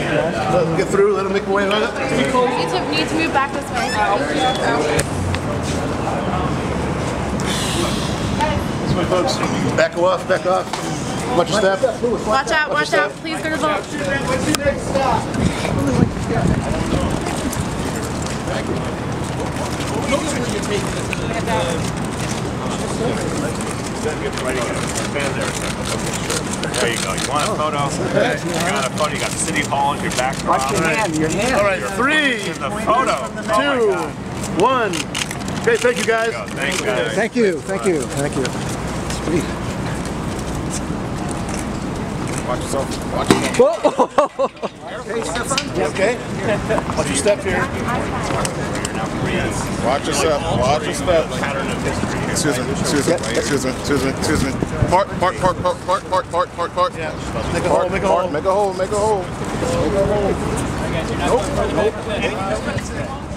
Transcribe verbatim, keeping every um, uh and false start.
Let him get through, let him make my way on it. Need to, need to move back this way. This way, folks. Back off, back off. Watch your step. Watch out, watch, watch out. Please go to the boat. There you go. You want a photo? You got a photo. You got the city hall. Your backdrop. Watch your hand. Your hand. All right, three, the photo. two, oh one. Okay, thank you guys. Thank you guys. Thank you. Thank you. Thank you. Sweet. Watch yourself. Watch yourself. Okay, Stefan. You okay? Watch your step here. Watch yourself. Watch your step. Susan, Susan, Susan, Susan, Susan. Park, park, park, park, park, park, park, park, park. Yeah. Make a hole, make a hole. Make a hole, make a hole. Make a hole. Nope, nope.